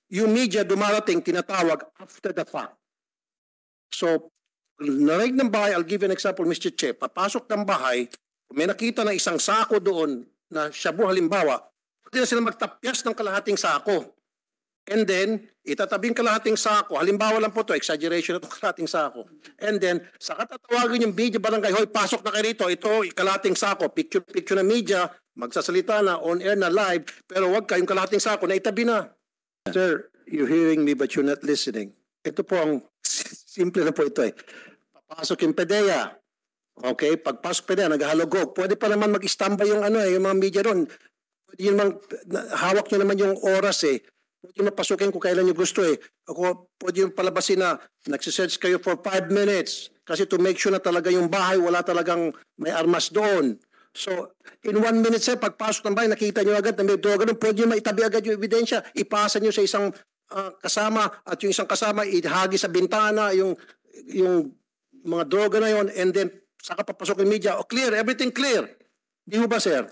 yung media dumarating, tinatawag after the fact. So, narinig ng bahay, I'll give you an example, Mr. Che, papasok ng bahay, may nakita na isang sako doon na shabu halimbawa, pwede na sila magtapyas ng kalahating sako. And then, itatabing kalahating sako. Halimbawa lang po to, exaggeration na itong kalahating sako. And then, saka tatawagin yung media barangay, hoy, pasok na kayo rito, ito, kalahating sako, picture na media, magsasalita na, on air na live, pero wag kayong kalahating sako na itabi na. Sir, you're hearing me but you're not listening. Ito po ang, simple na po ito eh. Papasok yung PDEA. Okay, pagpasok PDEA, naghahalogog. Pwede pa naman mag-standby yung yung mga media doon. Pwede yun hawak nyo naman yung oras eh. Pwede yung mapasukin kung kailan nyo gusto eh. Ako, pwede yung palabasin na nagsisearch kayo for 5 minutes kasi to make sure na talaga yung bahay wala talagang may armas doon. So, in 1 minute sir, pagpasok ng bahay, nakita nyo agad na may droga doon, pwede nyo maitabi agad yung ebidensya, ipasa nyo sa isang kasama at yung isang kasama ihagi sa bintana yung mga droga na yon and then saka papasok yung media. Clear, everything clear. Di mo ba sir?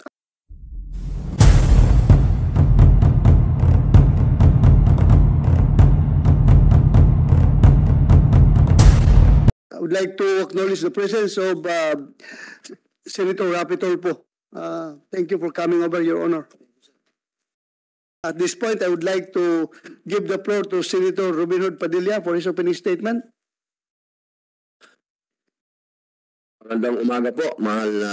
I would like to acknowledge the presence of Senator Rapi Tulfo. Thank you for coming over, Your Honor. At this point, I would like to give the floor to Senator Robin Hood Padilla for his opening statement. Magandang umaga po, mahal na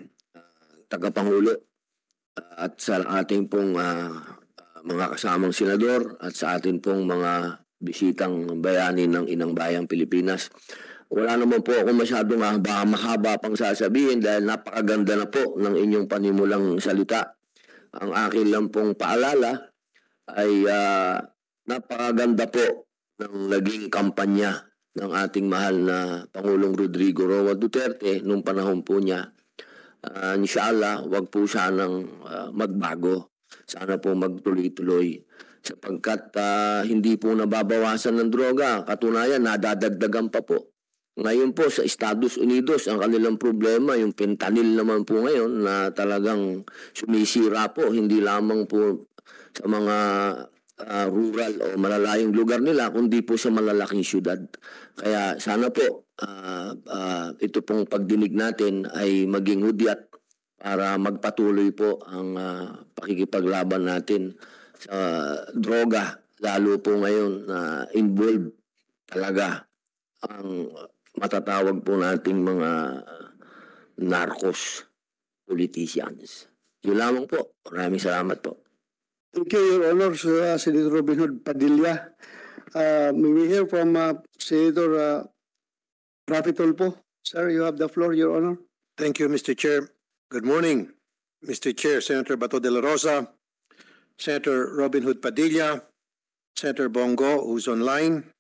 tagapangulo at sa ating pong mga kasamang senador at sa ating pong mga bisitang bayani ng Inang Bayang Pilipinas. Wala naman po ako masyadong mahaba pang sasabihin dahil napakaganda na po ng inyong panimulang salita. Ang akin lang pong paalala ay napakaganda po ng naging kampanya ng ating mahal na Pangulong Rodrigo Roa Duterte nung panahon po niya. Inshallah, wag po sanang magbago. Sana po magtuloy-tuloy sapagkat hindi po nababawasan ng droga. Katunayan, nadadagdagan pa po. Ngayon po sa Estados Unidos, ang kanilang problema, yung fentanyl naman po ngayon na talagang sumisira po, hindi lamang po sa mga rural o malalayong lugar nila, kundi po sa malalaking syudad. Kaya sana po ito pong pagdinig natin ay maging hudyat para magpatuloy po ang pakikipaglaban natin sa droga, lalo po ngayon na involved talaga ang matatawag po nating mga narcos politicians. Yun lamang po. Maraming salamat po. Thank you, Your Honor, Senator Robin Hood Padilla. May we hear from Senator Rapi Tulfo? Sir, you have the floor, Your Honor. Thank you, Mr. Chair. Good morning, Mr. Chair, Senator Bato de la Rosa, Senator Robin Hood Padilla, Senator Bongo, who's online,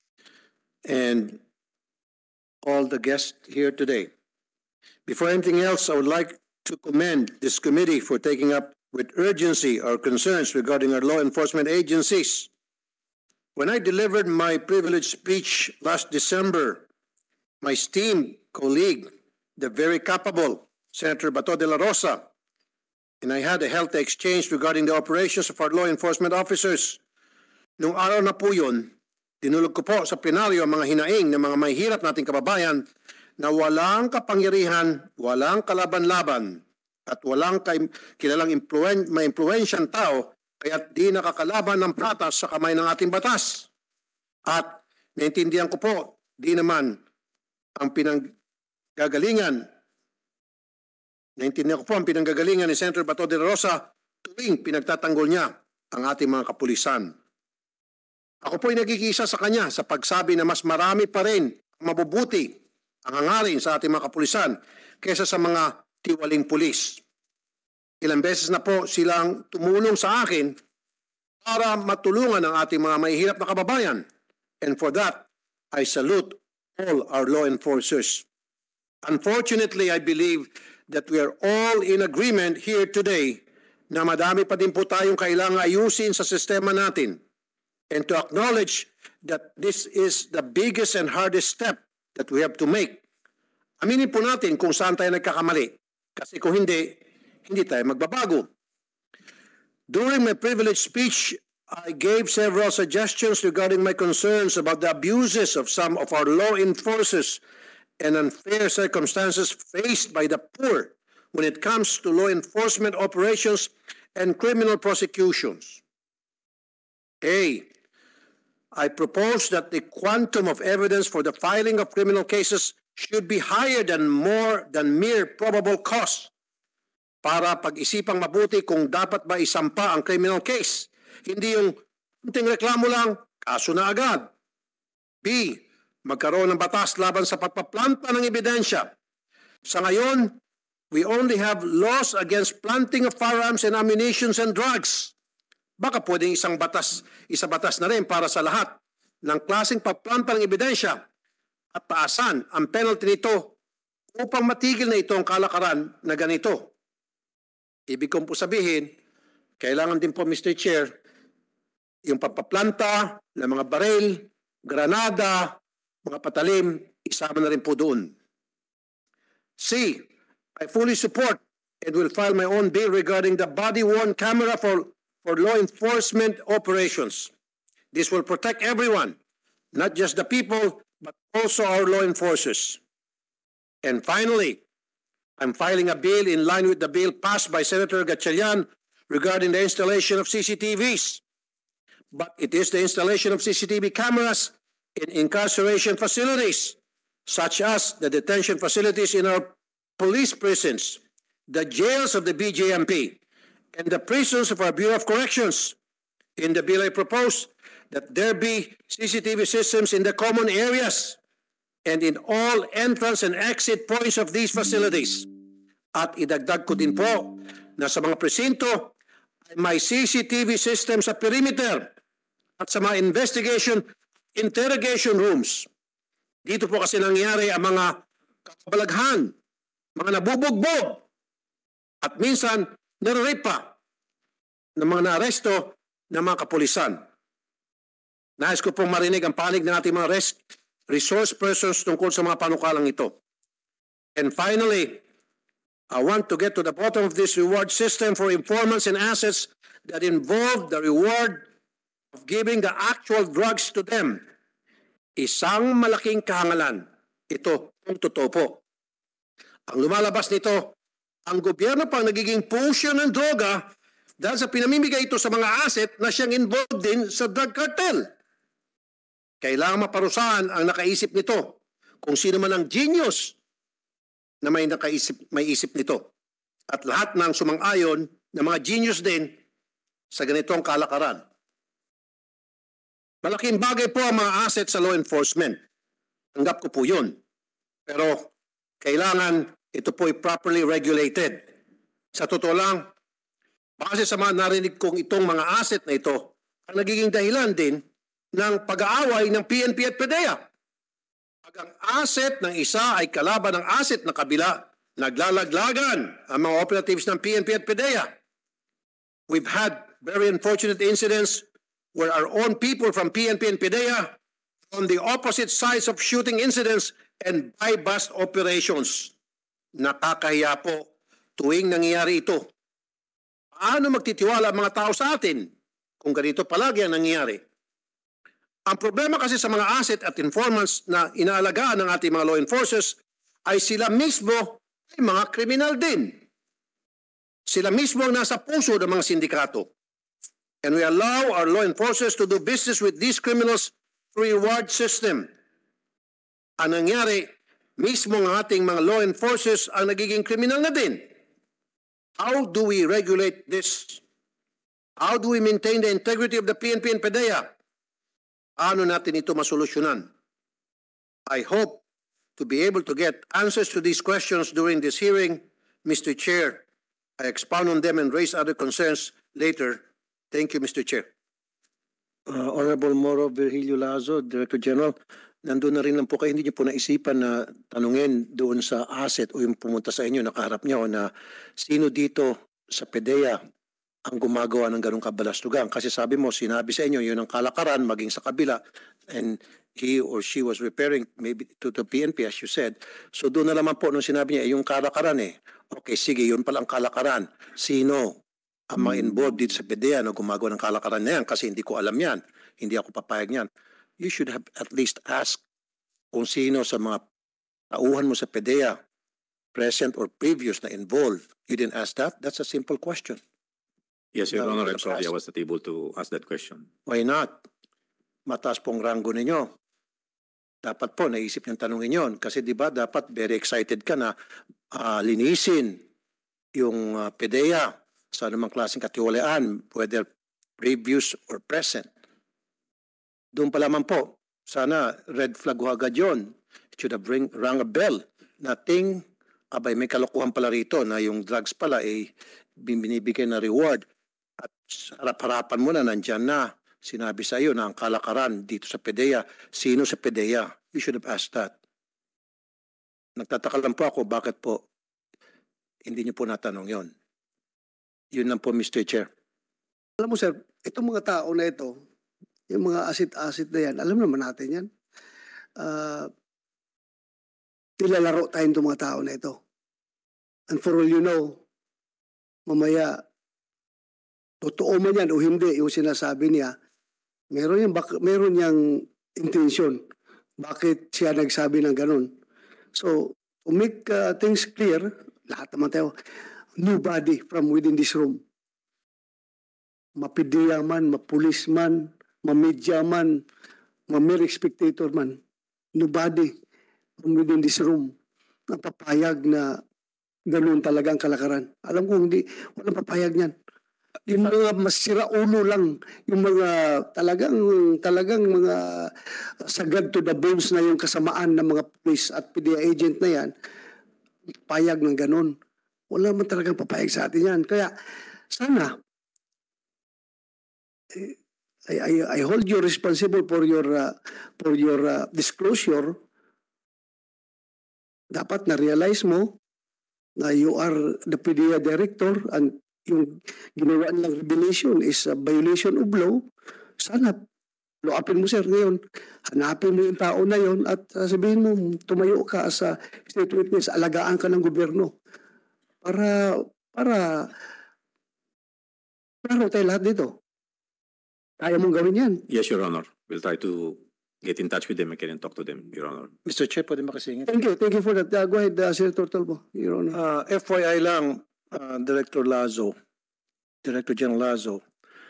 and all the guests here today. Before anything else, I would like to commend this committee for taking up with urgency our concerns regarding our law enforcement agencies. When I delivered my privileged speech last December, my esteemed colleague, the very capable Senator Bato de la Rosa, and I had a healthy exchange regarding the operations of our law enforcement officers. Nung araw na po yun, dinulog ko po sa plenaryo ang mga hinaing ng mga mahihirap nating kababayan na walang kapangyarihan, walang kalaban-laban, at walang kilalang ma-impluwensyang tao kaya't di nakakalaban ng patas sa kamay ng ating batas. At naintindihan ko po, di naman ang pinanggagalingan ni Senator Bato de la Rosa tuwing pinagtatanggol niya ang ating mga kapulisan. Ako po'y nagkikisa sa kanya sa pagsabi na mas marami pa rin ang mabubuti ang hangarin sa ating mga kapulisan kaysa sa mga tiwaling pulis. Ilang beses na po silang tumulong sa akin para matulungan ang ating mga mahihirap na kababayan. And for that, I salute all our law enforcers. Unfortunately, I believe that we are all in agreement here today na madami pa din po tayong kailangang ayusin sa sistema natin. And to acknowledge that this is the biggest and hardest step that we have to make. Aminin po natin kung saan tayo nagkakamali. Kasi kung hindi tayo magbabago. During my privileged speech I gave several suggestions regarding my concerns about the abuses of some of our law enforcers and unfair circumstances faced by the poor when it comes to law enforcement operations and criminal prosecutions. A. I propose that the quantum of evidence for the filing of criminal cases should be higher than more than mere probable cause para pag-isipang mabuti kung dapat ba isampa ang criminal case. Hindi yung kunting reklamo lang, kaso na agad. B. Magkaroon ng batas laban sa pagpaplanta ng ebidensya. Sa ngayon, we only have laws against planting of firearms and ammunitions and drugs. Baka pwedeng isa batas na rin para sa lahat ng klaseng pagplanta ng ebidensya at taasan ang penalty nito upang matigil na itong kalakaran na ganito. Ibig kong po sabihin, kailangan din po, Mr. Chair, yung pagpaplanta ng mga baril, granada, mga patalim, isama na rin po doon. C. I fully support and will file my own bill regarding the body-worn camera for law enforcement operations. This will protect everyone, not just the people, but also our law enforcers. And finally, I'm filing a bill in line with the bill passed by Senator Gatchalian regarding the installation of CCTVs. But it is the installation of CCTV cameras in incarceration facilities, such as the detention facilities in our police prisons, the jails of the BJMP, and the prisons of our Bureau of Corrections. In the bill, I propose that there be CCTV systems in the common areas and in all entrance and exit points of these facilities. At idagdag ko din po na sa mga presinto ay may CCTV system sa perimeter at sa mga interrogation rooms. Dito po kasi nangyari ang mga kabalaghan, mga nabubugbog, at minsan nare-rape pa ng mga naaresto ng mga kapulisan. Nais ko pong marinig ang panig ng ating mga resource persons tungkol sa mga panukalang ito. And finally, I want to get to the bottom of this reward system for informants and assets that involve the reward of giving the actual drugs to them. Isang malaking kahangalan. Ito kung totoo po. Ang lumalabas nito, ang gobyerno pang nagiging pusher ng droga dahil sa pinamimigay ito sa mga asset na siyang involved din sa drug cartel. Kailangan maparusahan ang nakaisip nito kung sino man ang genius na may isip nito. At lahat ng sumang-ayon na mga genius din sa ganitong kalakaran. Malaking bagay po ang mga asset sa law enforcement. Tanggap ko po yun. Pero kailangan ito po ay properly regulated. Sa totoo lang, base sa mga narinig kong itong mga asset na ito, ang nagiging dahilan din ng pag-aaway ng PNP at PDEA. Pag ang asset ng isa ay kalaban ng asset ng kabila, naglalaglagan ang mga operatives ng PNP at PDEA. We've had very unfortunate incidents where our own people from PNP and PDEA on the opposite sides of shooting incidents and buy-bust operations. Nakakahiya po tuwing nangyayari ito. Paano magtitiwala ang mga tao sa atin kung ganito palagi ang nangyayari? Ang problema kasi sa mga asset at informants na inaalagaan ng ating mga law enforcers ay sila mismo ay mga kriminal din. Sila mismo ang nasa puso ng mga sindikato. And we allow our law enforcers to do business with these criminals through reward system. Ang nangyari, mismo ng ating mga law enforcers ang nagiging kriminal na din. How do we regulate this? How do we maintain the integrity of the PNP and PDEA? Ano natin ito masolusyonan? I hope to be able to get answers to these questions during this hearing, Mr. Chair. I expound on them and raise other concerns later. Thank you, Mr. Chair. Honorable Moro Virgilio Lazo, Director General, nandun na rin lang po kayo, hindi niyo po naisipan na tanungin doon sa asset o yung pumunta sa inyo, nakaharap niyo na sino dito sa PDEA ang gumagawa ng ganong kabalastugan. Kasi sabi mo, sinabi sa inyo, yun ang kalakaran maging sa kabila, and he or she was referring maybe to the PNP as you said. So doon na naman po nung sinabi niya, yung kalakaran Okay, sige, yun pala ang kalakaran. Sino ang mga involved dito sa PDEA na gumagawa ng kalakaran na yan kasi hindi ko alam yan. Hindi ako papayag yan. You should have at least asked kung sino sa mga tauhan mo sa PDEA, present or previous na involved. You didn't ask that? That's a simple question. Yes, Your No, Honor, no, I'm sorry I ask. was not able to ask that question. Why not? Mataas pong ranggo ninyo. Dapat po naisip niyong tanongin yon kasi di ba dapat very excited ka na linisin yung PDEA sa anumang klaseng katiwalaan, whether previous or present. Doon pa lamang po, sana red flag ho agad yun. It should have rang a bell. Nothing, abay may kalokohan pala rito na yung drugs pala ay binibigay na reward. At harap-harapan mo na nandyan na. Sinabi sa iyo na ang kalakaran dito sa PDEA. Sino sa PDEA? You should have asked that. Nagtataka lang po ako bakit po hindi niyo po natanong yon. Yun lang po, Mr. Chair. Alam mo sir, itong mga tao na ito, yung mga asit-asit na yan, alam naman natin yan. Nilalaro tayo itong mga tao na ito. And for all you know, mamaya, totoo man yan o hindi, yung sinasabi niya, meron niyang intensyon. Bakit siya nagsabi ng ganun? So, to make things clear, lahat naman tayo, nobody from within this room, mapidiya man, mapulis man, mamedya man, mamere spectator man, nobody from within this room ang papayag na ganun talagang kalakaran. Alam ko hindi, walang papayag niyan. Yung mga masira ulo lang, yung mga talagang mga sagad to the bones na yung kasamaan ng mga police at PDEA agent na yan, payag ng ganun. Wala man talagang papayag sa atin yan. Kaya sana, I hold you responsible for your disclosure. Dapat na-realize mo na you are the PDEA director and yung ginawa nilang revelation is a violation of law. Sana, loapin mo sir ngayon. Hanapin mo yung tao na yon at sabihin mo, tumayo ka sa state witness, alagaan ka ng gobyerno. Para tayo lahat dito. Kaya mong gawin yan. Yes, Your Honor. We'll try to get in touch with them and talk to them, Your Honor. Mr. Chair, pwede makasingit? Thank you for that. Go ahead, Senator Talbo, Your Honor. FYI lang, Director General Lazo,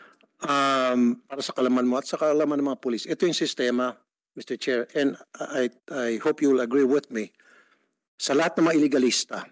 para sa kalaman mo at sa kalaman ng mga pulis, ito yung sistema, Mr. Chair, and I hope you will agree with me. Sa lahat ng mga illegalista,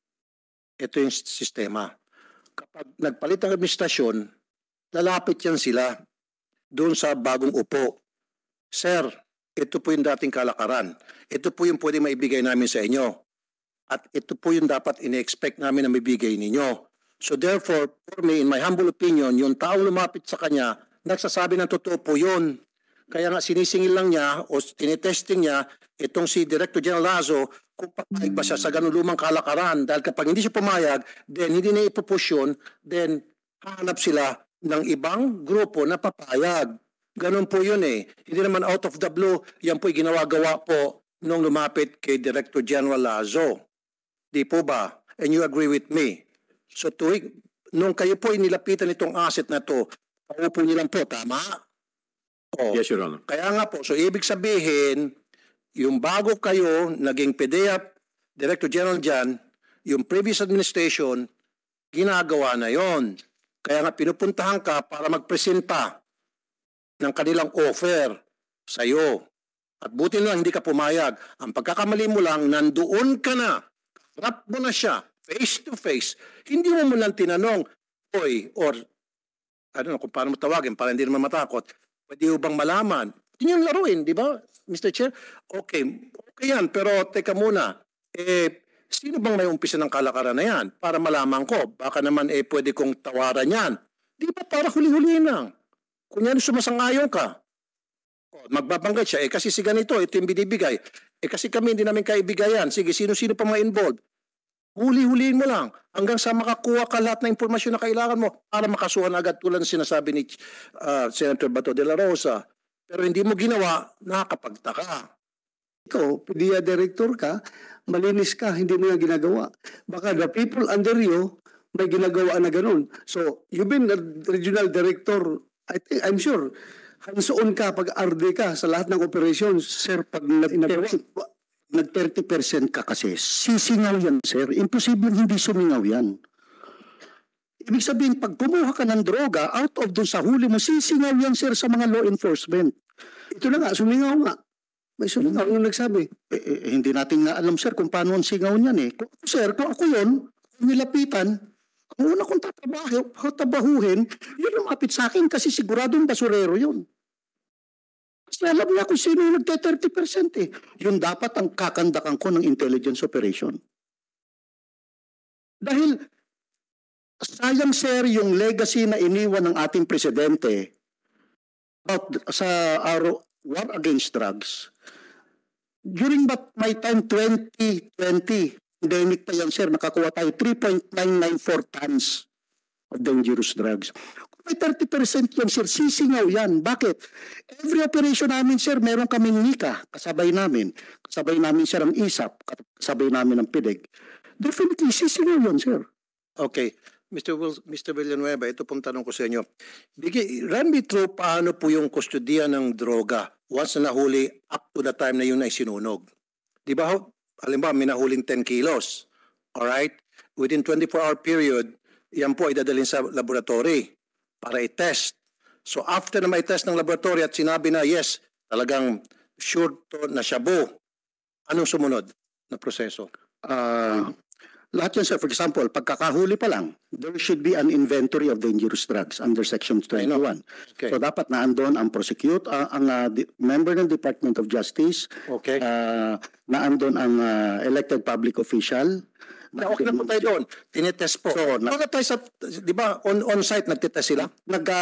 ito yung sistema. Kapag nagpalit ang administrasyon, lalapit yan sila doon sa bagong upo. Sir, ito po yung dating kalakaran. Ito po yung pwede maibigay namin sa inyo. At ito po yung dapat ine-expect namin na maibigay ninyo. So therefore, for me, in my humble opinion, yung taong lumapit sa kanya, nagsasabi ng totoo po yun. Kaya nga sinisingil lang niya o tinetesting niya itong si Director General Lazo kung papayag ba siya sa ganun lumang kalakaran. Dahil kapag hindi siya pumayag, then hindi na ipupush yun, then hahanap sila ng ibang grupo na papayag. Ganun po yun eh. Hindi naman out of the blue, yan po'y ginawa-gawa po nung lumapit kay Director General Lazo. Di po ba? And you agree with me. So nung kayo po'y nilapitan itong asset na to, paupo niyo lang po, tama? Oh. Yes, Your Honor. Kaya nga po, so ibig sabihin, yung bago kayo naging PDEA Director General dyan, yung previous administration, ginagawa na yon. Kaya nga pinupuntahan ka para magpresenta ng kanilang offer sa iyo. At buti lang hindi ka pumayag. Ang pagkakamali mo lang, nandoon ka na. Harap mo na siya, face to face. Hindi mo lang tinanong, oy, or, I don't know kung paano mo tawagin, para hindi naman matakot. Pwede mo bang malaman? Yun yung laruin, di ba, Mr. Chair? Okay yan, pero teka muna. Sino bang may umpisa ng kalakaran na yan? Para malaman ko, baka naman pwede kong tawaran yan. Di ba para huli-huli lang? Kung yan sumasangayon ka, magbabanggit siya, kasi si ganito, ito yung binibigay. Kasi kami hindi namin kaibigayan. Sige, sino-sino pa mga involved? Huli-huliin mo lang hanggang sa makakuha ka lahat ng impormasyon na kailangan mo para makasuhan agad tulad ng sinasabi ni Senator Bato de la Rosa. Pero hindi mo ginawa, nakakapagtaka. Ikaw, PDEA director ka, malinis ka, hindi mo yan ginagawa. Baka the people under you may ginagawa na ganun. So, you've been the regional director, I'm sure, hands-on ka pag RD ka sa lahat ng operations. Sir, pag nag-30% ka kasi, sisingaw yan, sir. Imposible hindi sumingaw yan. Ibig sabihin, pag kumuha ka ng droga, out of dun sa huli mo, sisingaw yan, sir, sa mga law enforcement. Ito na nga, sumingaw nga. May sumingaw yung nagsabi. Hindi natin nga alam, sir, kung paano ang singaw niyan eh. Sir, kung ako yun, nilapitan, ang una kong tatrabahuhin, yun lumapit sa akin kasi siguradong basurero yun. Kasi alam niya kung sino yung nagte-30% eh. Yun dapat ang kakandakan ko ng intelligence operation. Dahil sayang, sir, yung legacy na iniwan ng ating presidente about sa war against drugs. During my time, 2020, pandemic pa yan, sir, nakakuha tayo 3.994 tons of dangerous drugs. Kung may 30% yan, sir, sisingaw yan. Bakit? Every operation namin, sir, meron kaming NICA, kasabay namin. Kasabay namin, sir, ang ISAP, kasabay namin ang PIDEG. Definitely, sisingaw yan, sir. Okay. Mr. Villanueva, ito pong tanong ko sa inyo. Run me through paano po yung kustodiya ng droga once na nahuli up to the time na yun ay sinunog. Di ba, halimbawa, may nahuling 10 kilos. Alright? Within 24-hour period, yan po ay dadalhin sa laboratory para i-test. So after na may test ng laboratory at sinabi na yes, talagang sure to na shabu, anong sumunod na proseso? Lahat yan, sir. For example, pagkakahuli pa lang, there should be an inventory of dangerous drugs under Section 21. Okay. So dapat naandun ang member ng Department of Justice, Okay. naandun ang elected public official. Okay na po tayo doon. Tinetest po. So, tayo sa, di ba, on-site nagtitest sila?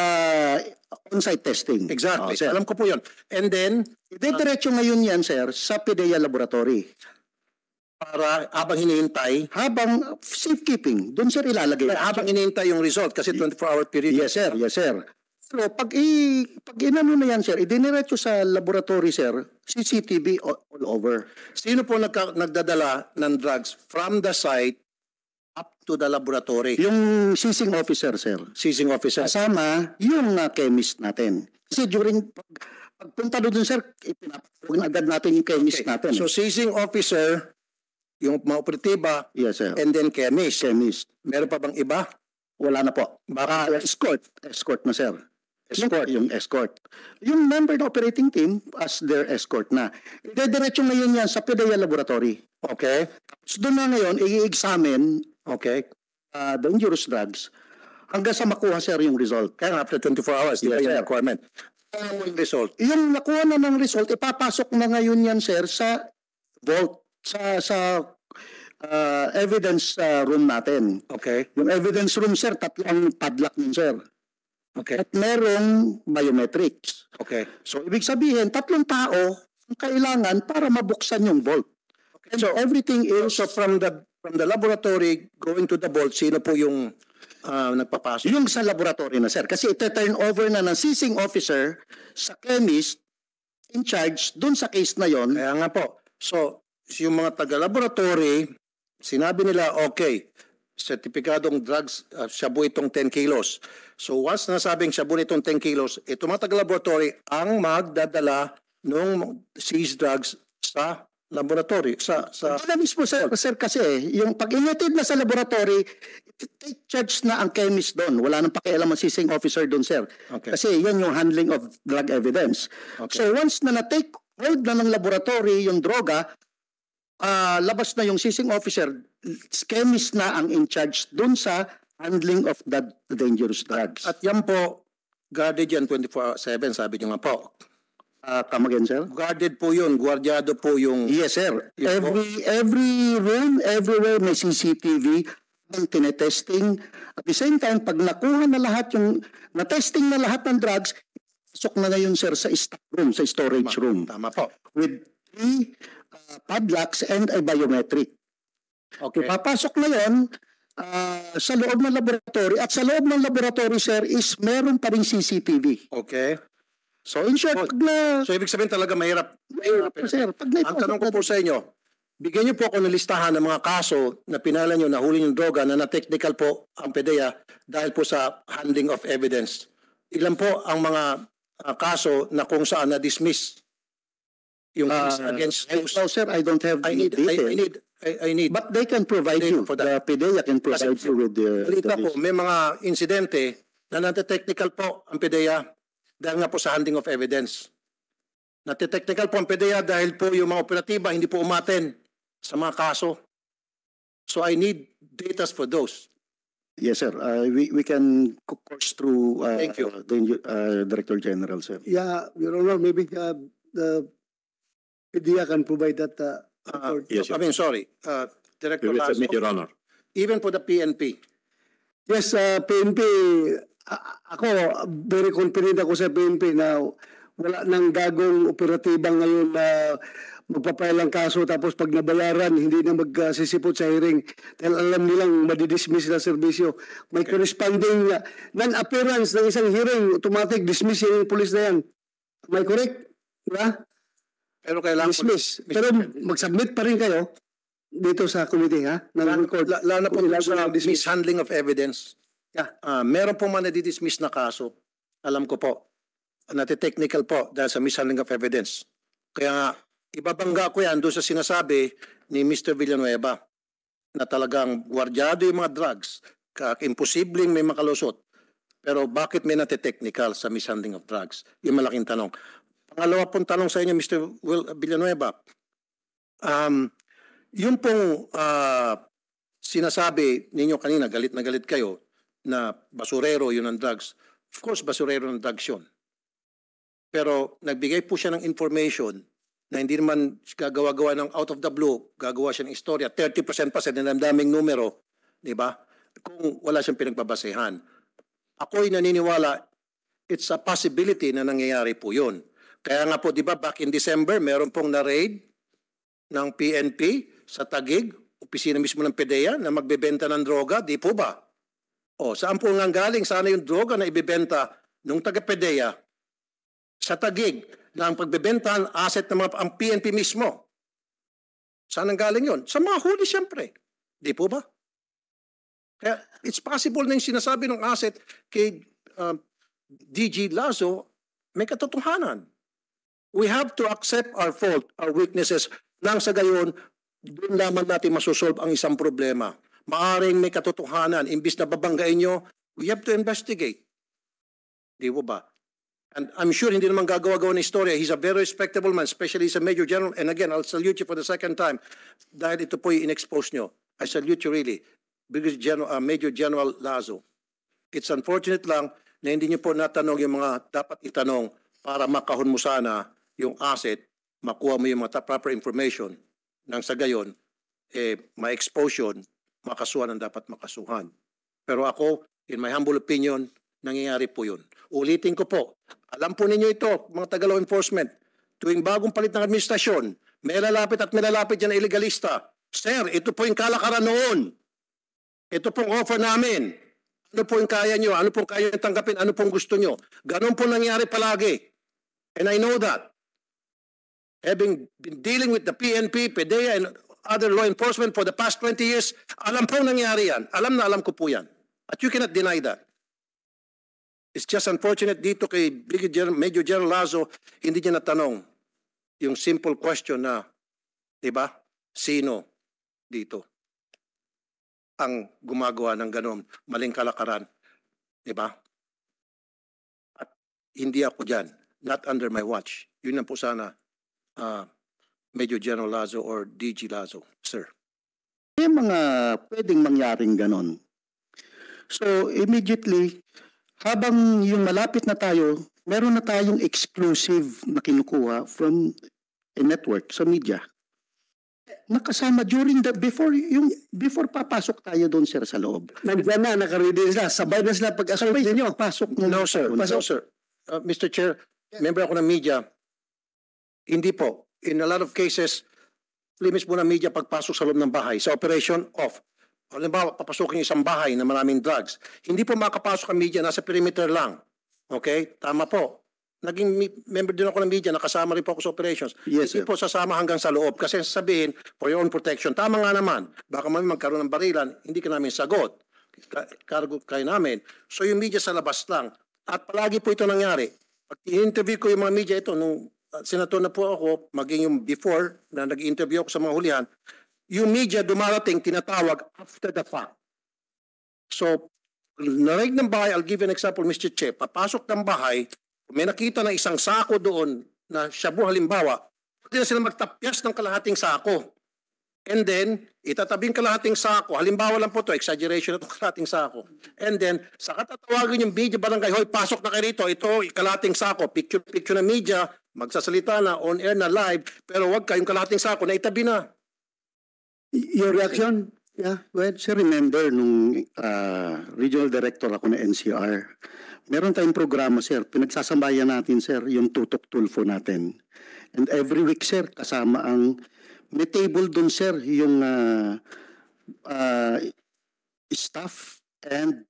On-site testing. Exactly. Sir. Alam ko po yun. And then, Diretso ngayon yan, sir, sa PDEA Laboratory. para habang hinihintay, Habang safekeeping, doon sir ilalagay. habang hinihintay yung result, kasi 24-hour period. Yes, sir. Yes, sir. Pero pag inano na yan, sir, idiniretso sa laboratory, sir, CCTV all over. Sino po nagdadala ng drugs from the site up to the laboratory? Yung seizing officer, sir. Seizing officer. Kasama yung chemist natin. Kasi during pagpunta doon, sir, ipinapagod agad natin yung chemist natin. So seizing officer, yung mga operatiba, yes, sir. and then chemist. Chemist. Meron pa bang iba? Wala na po. Baka Escort. Escort na, sir. Escort. Yung escort. Yung member ng operating team as their escort na. Idediretso ngayon yan sa PDEA Laboratory. Okay. So doon na ngayon, i-examine Okay. dangerous drugs hanggang sa makuha, sir, yung result. Kaya after 24 hours, di ba Yes, yung sir. requirement? Ano yung result? Yung nakuha na ng result, ipapasok na ngayon yan, sir, sa vault, sa evidence room natin. Okay. Yung evidence room, sir, tatlong padlock nun, sir. Okay. At merong biometrics. Okay. So, ibig sabihin, tatlong tao ang kailangan para mabuksan yung vault. And So, everything is... So from the laboratory going to the vault, sino po yung nagpapasok? Yung sa laboratory na, sir. Kasi ite-turn over na ng seizing officer sa chemist in charge dun sa case na yon. Kaya nga po. So, yung mga taga-laboratory, sinabi nila, okay, sertipikadong drugs, shabu itong 10 kilos. So, once nasabing shabu itong 10 kilos, ito mga taga-laboratory ang magdadala ng seized drugs sa laboratory. Alam mismo, sir, kasi yung pag-inatid na sa laboratory, take charge na ang chemist doon. Wala nang pakialam ang seizing officer doon, sir. Okay. Kasi yan yung handling of drug evidence. Okay. So once na na-take hold na ng laboratory yung droga, labas na yung seizing officer, chemist na ang in charge doon sa handling of that dangerous drugs. At yan po, guarded yan 24/7, sabi nyo nga po. Come again, sir? Guarded po yun, guardiado po yung... Yes, sir. Yes, po. Every room, everywhere may CCTV ang tinetesting. At the same time, pag nakuha na lahat yung, na-testing na lahat ng drugs, pasok na ngayon, sir, sa stock room, sa storage room. Tama po. With 3 padlocks and a biometric. Okay. Papasok na yan sa loob ng laboratory. At sa loob ng laboratory, sir, is meron pa rin CCTV. Okay. So, in short, pag na... So, ibig sabihin talaga mahirap. Mahirap pa, sir. Pag Ang tanong ko po sa inyo, bigyan niyo po ako ng listahan ng mga kaso na pinala niyo na huli yung droga na na-technical po ang PDEA dahil po sa handling of evidence. Ilan po ang mga kaso na kung saan na-dismiss yung case against those? No, sir, I don't have I the need, details. I need. But they can provide Data you. for that. The PDEA can provide you with the Balita po, list. may mga insidente na nate-technical po ang PDEA dahil nga po sa handling of evidence. Nate-technical po ang PDEA dahil po yung mga operatiba hindi po umaten sa mga kaso. So I need data for those. Yes, sir. We can course through Thank you. the Director General, sir. Yeah, Your Honor, maybe the PDEA can provide that report. Yes, I mean, sorry, Director we will submit, Lazo, Your Honor. even for the PNP. Yes, PNP, ako, very confident ako sa PNP na wala nang gagong operatibang ngayon na magpapail ang kaso tapos pag nabayaran, hindi na magsisipot sa hearing dahil alam nilang madidismiss na serbisyo. May corresponding non-appearance ng isang hearing, automatic dismiss yung police na yan. Am I correct? Diba? Pero kailangan po, Dismiss. Pero mag-submit pa rin kayo dito sa committee, ha? Ng record. lalo po Kung sa ilan dismiss. mishandling of evidence. Yeah. Meron po man nadidismiss na kaso. Alam ko po. Nati-technical po dahil sa mishandling of evidence. Kaya nga, ibabangga ko yan doon sa sinasabi ni Mr. Villanueva na talagang gwardyado yung mga drugs. Imposibleng may makalusot. Pero bakit may nati-technical sa mishandling of drugs? Yung malaking tanong. Pangalawa pong tanong sa inyo, Mr. Villanueva. Yung pong sinasabi ninyo kanina, galit na galit kayo, na basurero yun ang drugs. Of course, basurero ng drugs yun. Pero nagbigay po siya ng information na hindi naman gagawa-gawa ng out of the blue, gagawa siya ng istorya. 30% pa sa daming numero, di ba? Kung wala siyang pinagbabasehan. Ako'y naniniwala, it's a possibility na nangyayari po yun. Kaya nga po, di ba, back in December, meron pong na-raid ng PNP sa Taguig, opisina mismo ng PDEA, na magbebenta ng droga, di po ba? O, saan po nga galing? Sana yung droga na ibebenta nung taga-PDEA sa Taguig na ang pagbebenta ng asset ng mga ang PNP mismo. Saan ang galing yun? Sa mga huli, siyempre. Di po ba? Kaya it's possible na yung sinasabi ng asset kay DG Lazo may katotohanan. We have to accept our fault, our weaknesses, nang sa gayon, doon lamang natin masosolve ang isang problema. Maaring may katotohanan, imbis na babanggain nyo, we have to investigate. Di po ba? And I'm sure hindi naman gagawa-gawa ng istorya. He's a very respectable man, especially he's a Major General. And again, I'll salute you for the second time dahil ito po yung in-expose nyo. I salute you really, because Major General Lazo. It's unfortunate lang na hindi nyo po natanong yung mga dapat itanong para makahon mo sana yung asset, makuha mo yung mga proper information nang sa gayon, ma-expose yun, makasuhan ang dapat makasuhan. Pero ako, in my humble opinion, nangyayari po yun. Ulitin ko po, alam po ninyo ito, mga taga-law enforcement, tuwing bagong palit ng administrasyon, may lalapit at may lalapit dyan na illegalista. Sir, ito po yung kalakaran noon. Ito pong offer namin. Ano po yung kaya nyo? Ano pong kaya nyo tanggapin? Ano pong gusto nyo? Ganon po nangyari palagi. And I know that. Having been dealing with the PNP, PDEA, and other law enforcement for the past 20 years, alam po nangyari yan. Alam na alam ko po yan. At you cannot deny that. It's just unfortunate dito kay Major General Lazo, hindi niya natanong yung simple question na, di ba, sino dito ang gumagawa ng ganon maling kalakaran, di ba? At hindi ako dyan, not under my watch. Yun lang po sana, Major General Lazo or DG Lazo, sir. May mga pwedeng mangyaring ganon. So immediately, habang yung malapit na tayo, meron na tayong exclusive na kinukuha from a network sa media. Nakasama during the, before papasok tayo doon, sir, sa loob. Nandiyan na, nakaready sila. Sabay na sila pag-asal ninyo. Pasok No, sir. No, sir. Mr. Chair, member ako ng media. Hindi po. In a lot of cases, limits mo ng media pagpasok sa loob ng bahay. Sa operation, off. Halimbawa, papasukin isang bahay na maraming drugs. Hindi po makapasok ang media, nasa perimeter lang. Okay? Tama po. member din ako ng media, nakasama rin po ako sa operations. Yes, Hindi sir. po sasama hanggang sa loob kasi sabihin, for your own protection. Tama nga naman, baka magkaroon ng barilan, hindi ka namin sagot. Cargo kayo namin. So yung media sa labas lang. At palagi po ito nangyari. Pag i-interview ko yung mga media ito, nung senator na po ako, maging yung before na nag-interview ako sa mga hulihan, yung media dumarating, tinatawag after the fact. So, narinig ng bahay, I'll give you an example, Mr. Che, papasok ng bahay, may nakita na isang sako doon na shabu halimbawa, pwede na sila magtapyas ng kalahating sako. And then, itatabing kalahating sako. Halimbawa lang po to, exaggeration na itong kalahating sako. And then, saka tatawagin yung media barangay, hoy, pasok na kayo rito. Ito, kalahating sako. Picture na media, magsasalita na, on air na live, pero wag kayong kalahating sako na itabi na. Your reaction? Yeah, Well, sir, remember nung regional director ako na NCR, meron tayong programa, sir. Pinagsasambayan natin, sir, yung tutok tulfo natin. And every week, sir, kasama ang may table dun, sir, yung staff and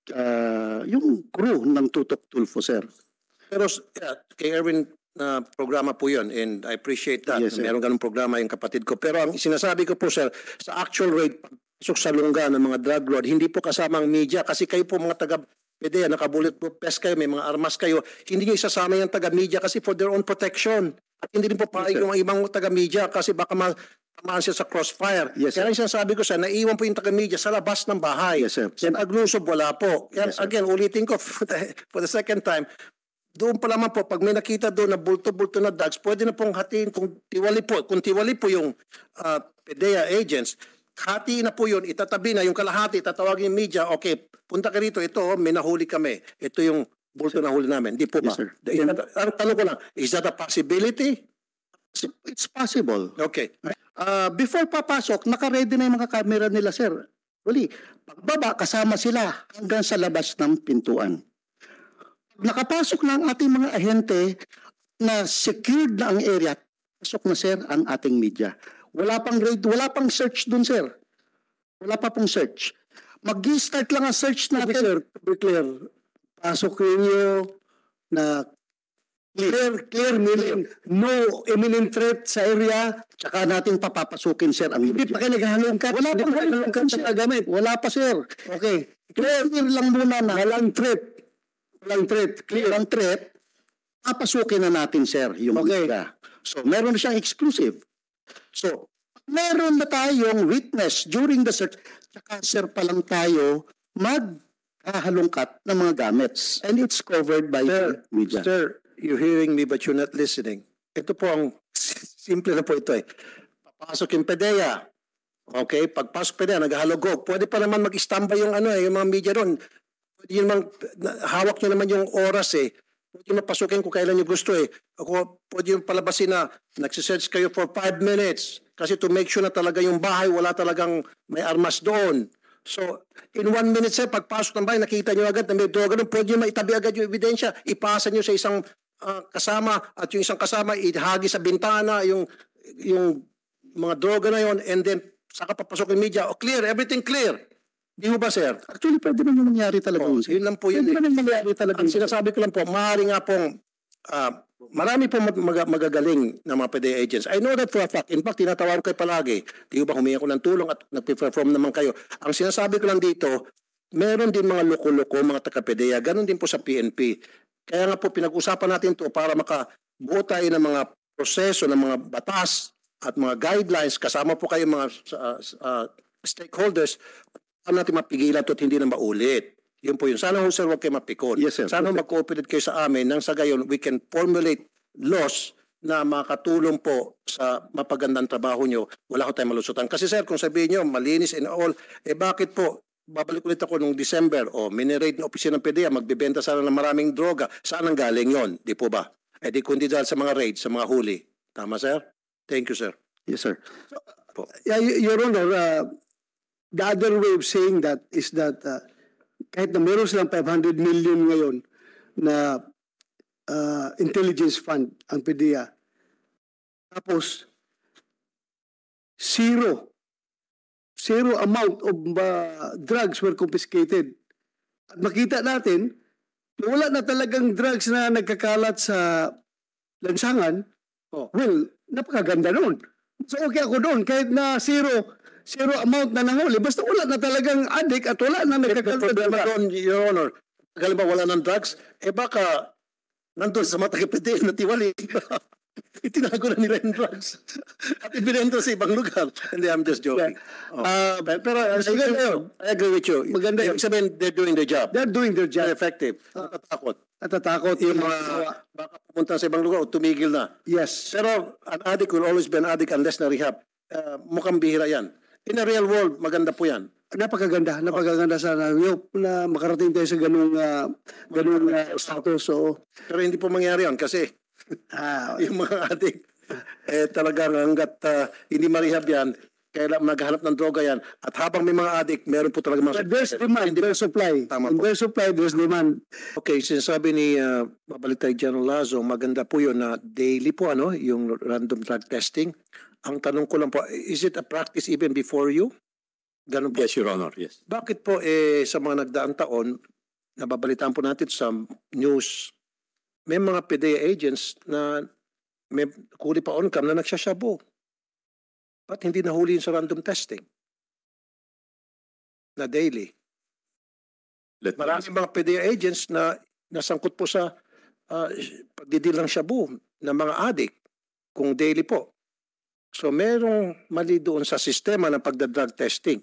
yung crew ng tutok tulfo, sir. Pero kay Erwin na programa po yun and I appreciate that. Yes, sir. Meron ganung programa yung kapatid ko. Pero ang sinasabi ko po, sir, sa actual rate, pagpasok sa lungga ng mga drug lord, hindi po kasama ang media kasi kayo po mga taga-PDEA, naka-bulletproof vest kayo, may mga armas kayo, hindi nyo isasama yung taga-media kasi for their own protection. At hindi rin po pahay yung ibang taga-media kasi baka tamaan siya sa crossfire. Yes, Kaya yung sinasabi ko, sir, naiwan po yung taga-media sa labas ng bahay. Yes, sir. Sen Aglusob, wala po. Yan, Yes, sir. again, ulitin ko for the second time, doon pa lamang po, pag may nakita doon na bulto-bulto na drugs, pwede na pong hatiin kung tiwali po yung PDEA agents, hatiin na po yun, itatabi na yung kalahati, tatawagin yung media, okay, punta ka rito, ito, may nahuli kami. Ito yung bulto na huli namin. Di po ba? Yes, sir. Ang tanong ko lang, is that a possibility? It's possible. Okay. Before papasok, naka-ready na yung mga camera nila, sir. Wali, pagbaba, kasama sila hanggang sa labas ng pintuan. Nakapasok na ang ating mga ahente na secured na ang area, pasok na, sir, ang ating media. Wala pang raid, wala pang search dun, sir. Wala pa pong search. Mag-start lang ang search natin. sir, to be clear, pasok ninyo na clear meaning no imminent threat sa area. Tsaka natin papapasukin, sir, ang Hindi pa kayo naghalongkat. Wala Hindi pang pa kayo naghalongkat sir. sa gamit. Wala pa, sir. Okay. Clear lang muna na. Walang threat. Walang threat. Clear ang threat, papasukin na natin, sir, yung Okay. media. So, meron na siyang exclusive. So, meron na tayong witness during the search, tsaka, sir, pa lang tayo maghahalongkat ng mga gamits. And it's covered by the media. Sir, you're hearing me but you're not listening. Ito po ang simple na po ito eh. Papasok yung PDEA. Okay, pagpasok PDEA, naghahalogog. Pwede pa naman mag-standby yung yung mga media doon. Pwede yun hawak nyo naman yung oras eh. Pwede yung mapasukin kung kailan nyo gusto eh. Ako, pwede yung palabasin na nagsisearch kayo for 5 minutes. Kasi to make sure na talaga yung bahay, wala talagang may armas doon. So, in 1 minute, sir, pagpasok ng bahay, nakita nyo agad na may droga doon, pwede nyo maitabi agad yung ebidensya. Ipasa nyo sa isang kasama at yung isang kasama ihagi sa bintana yung mga droga na yon and then saka papasok yung media. O clear, everything clear. Di mo ba, sir? Actually, pwede naman mangyari talaga yun, sir. Yun lang po yun. Pwede naman mangyari talaga Ang yun, sir. sinasabi ko lang po, maaari nga pong marami pong magagaling na mga PDEA agents. I know that for a fact. In fact, tinatawag ko kayo palagi. Di ba humingi ako ng tulong at nag-perform naman kayo. Ang sinasabi ko lang dito, meron din mga loko-loko, mga taga-PDEA. Ganon din po sa PNP. Kaya nga po pinag-usapan natin to para makabuo tayo ng mga proseso, ng mga batas at mga guidelines. Kasama po kayo mga stakeholders para natin mapigilan ito at hindi na maulit. Yun po yun. Sana ho, sir, huwag kayo mapikon. Yes, sir. Sana mag-cooperate kayo sa amin nang sa gayon we can formulate laws na makatulong po sa mapagandang trabaho nyo. Wala ko tayong malusutan. Kasi sir, kung sabihin nyo, malinis and all, bakit po? Babalik ulit ako nung December, miniraid na opisina ng PDEA, magbibenta sana ng maraming droga. Saan ang galing yon? Di po ba? Di kundi dahil sa mga raid, sa mga huli. Tama, sir? Thank you, sir. Yes, sir. Yeah, Your Honor, the other way of saying that is that kahit na meron silang 500 million ngayon na intelligence fund ang PDEA, tapos zero amount of drugs were confiscated. At makita natin, wala na talagang drugs na nagkakalat sa lansangan, well, napakaganda nun. So okay ako doon, kahit na zero amount na nahuli, basta wala na talagang addict at wala na nagkakalat. Problema doon, Your Honor, halimbawa wala ng drugs, baka nandun sa mga taga-PDEA na tiwali. Itinago na nila yung drugs. At ibinento sa ibang lugar. Hindi, I'm just joking. Pero maganda yun. I agree with you. Maganda yun. Ibig sabihin, they're doing their job. They're doing their job. They're effective. Natatakot. Natatakot. Yung mga baka pumunta sa ibang lugar o tumigil na. Yes. Pero an addict will always be an addict unless na rehab. Mukhang bihira yan. In the real world, maganda po yan. Napakaganda sana yung na makarating tayo sa ganung status. So, Pero hindi po mangyari yan kasi yung mga addict, talagang hanggat hindi ma-rehab yan, kailangan maghanap ng droga yan. At habang may mga addict, meron po talaga mga... there's demand, there's supply. Tama When po. there's supply, there's demand. Okay, sinasabi ni babalik tayo General Lazo, maganda po yun na daily po yung random drug testing. Ang tanong ko lang po, is it a practice even before you? Ganun po. Yes, Your Honor, yes. Bakit po sa mga nagdaang taon, nababalitaan po natin sa news, may mga PDEA agents na may huli pa on-cam na nagsasabo. Ba't hindi nahuli yun sa random testing? Na daily. Maraming mga PDEA agents na nasangkot po sa pagdidil ng shabu ng mga addict kung daily po. So merong mali doon sa sistema ng pagda-drug testing.